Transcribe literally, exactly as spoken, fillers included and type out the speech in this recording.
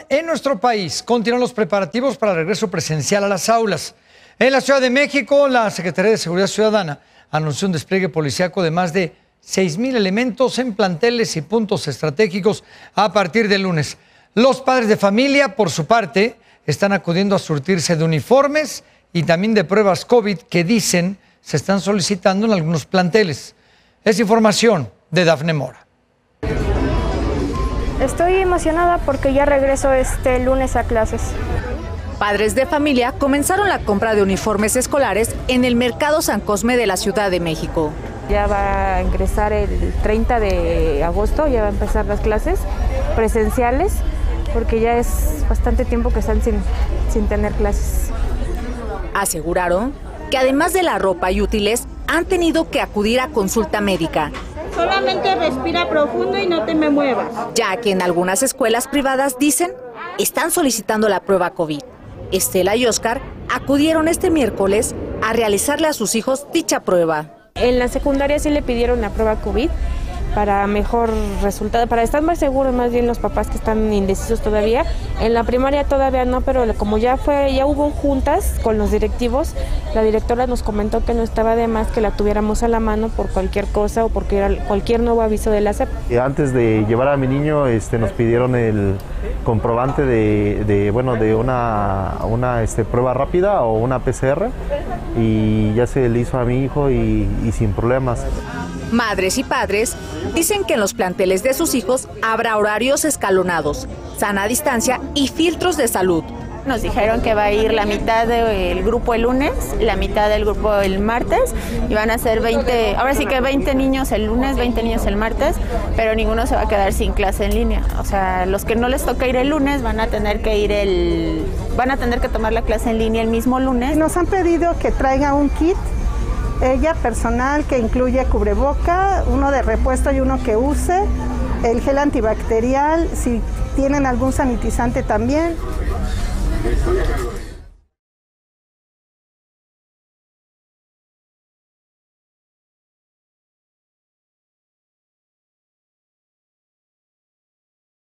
en nuestro país continúan los preparativos para el regreso presencial a las aulas. En la Ciudad de México, la Secretaría de Seguridad Ciudadana anunció un despliegue policíaco de más de seis mil elementos en planteles y puntos estratégicos a partir del lunes. Los padres de familia, por su parte, están acudiendo a surtirse de uniformes y también de pruebas COVID que dicen se están solicitando en algunos planteles. Es información de Dafne Mora. Estoy emocionada porque ya regreso este lunes a clases. Padres de familia comenzaron la compra de uniformes escolares en el Mercado San Cosme de la Ciudad de México. Ya va a ingresar el treinta de agosto, ya va a empezar las clases presenciales, porque ya es bastante tiempo que están sin, sin tener clases. Aseguraron que además de la ropa y útiles, han tenido que acudir a consulta médica. Solamente respira profundo y no te me muevas. Ya que en algunas escuelas privadas, dicen, están solicitando la prueba COVID. Estela y Oscar acudieron este miércoles a realizarle a sus hijos dicha prueba. En la secundaria sí le pidieron la prueba COVID para mejor resultado, para estar más seguros, más bien los papás que están indecisos todavía. En la primaria todavía no, pero como ya fue, ya hubo juntas con los directivos, la directora nos comentó que no estaba de más que la tuviéramos a la mano por cualquier cosa o porque cualquier nuevo aviso de la S E P. Antes de llevar a mi niño, este, nos pidieron el comprobante de, de bueno, de una, una este, prueba rápida o una P C R, y ya se le hizo a mi hijo y, y sin problemas. Madres y padres dicen que en los planteles de sus hijos habrá horarios escalonados, sana distancia y filtros de salud. Nos dijeron que va a ir la mitad del grupo el lunes, la mitad del grupo el martes, y van a ser veinte, ahora sí que veinte niños el lunes, veinte niños el martes, pero ninguno se va a quedar sin clase en línea. O sea, los que no les toca ir el lunes van a tener que ir el, van a tener que tomar la clase en línea el mismo lunes. Nos han pedido que traiga un kit, ella personal, que incluye cubreboca, uno de repuesto y uno que use, el gel antibacterial, si tienen algún sanitizante también.